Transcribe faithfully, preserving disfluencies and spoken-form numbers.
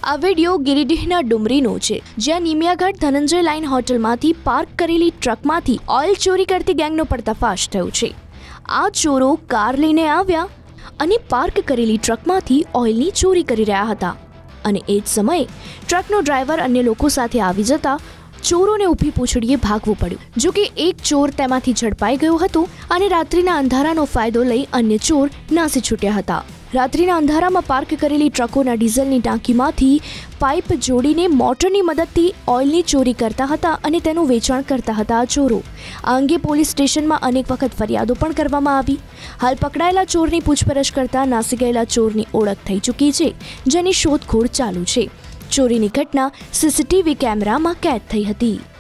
આ વિડીયો ગિરિડીહના ડુમરીનો છે, જ્યાં નિમિયાઘાટ ધનંજય લાઇન હોટલમાંથી પાર્ક કરેલી ટ્રકમાંથી ઓઇલ ચોરી કરતી ગેંગનો પર્દાફાશ થયો છે। આ ચોરો કાર લઈને આવ્યા અને પાર્ક કરેલી ટ્રકમાંથી ઓઇલની ચોરી કરી રહ્યા હતા અને એ જ સમયે ટ્રકનો ડ્રાઈવર અન્ય લોકો સાથે આવી જતા ચોરોને ઊભી પૂંછડીએ ભાગવું પડ્યું। જો કે એક ચોર તેમાંથી ઝડપાઈ ગયો હતો અને રાત્રિના અંધારાનો ફાયદો લઈ અન્ય ચોર નાસી છૂટ્યા હતા। રાત્રિના અંધારામાં પાર્ક કરેલી ટ્રકોના ડીઝલની ટાંકીમાંથી પાઇપ જોડીને મોટરની મદદથી ઓઇલની ચોરી કરતા હતા અને તેનું વેચાણ કરતા હતા આ ચોરો। આ અંગે પોલીસ સ્ટેશનમાં અનેક વખત ફરિયાદો પણ કરવામાં આવી। હાલ પકડાયેલા ચોરની પૂછપરછ કરતા નાસી ગયેલા ચોરની ઓળખ થઈ ચૂકી છે, જેની શોધખોળ ચાલુ છે। ચોરીની ઘટના સીસીટીવી કેમેરામાં કેદ થઈ હતી।